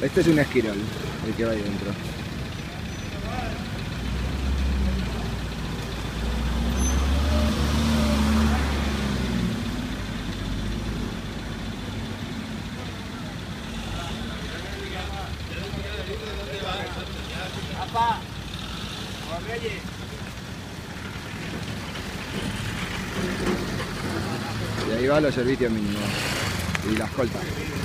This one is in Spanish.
Este es un esquirol, el que va ahí dentro. Y ahí va los servicios mínimos y la escolta.